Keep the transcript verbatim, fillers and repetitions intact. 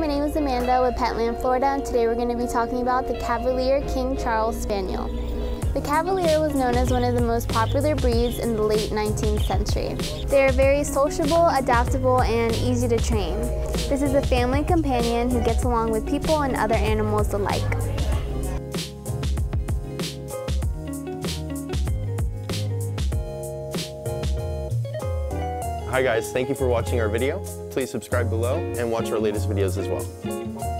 my name is Amanda with Petland, Florida, and today we're going to be talking about the Cavalier King Charles Spaniel. The Cavalier was known as one of the most popular breeds in the late nineteenth century. They are very sociable, adaptable, and easy to train. This is a family companion who gets along with people and other animals alike. Hi guys, thank you for watching our video. Please subscribe below and watch our latest videos as well.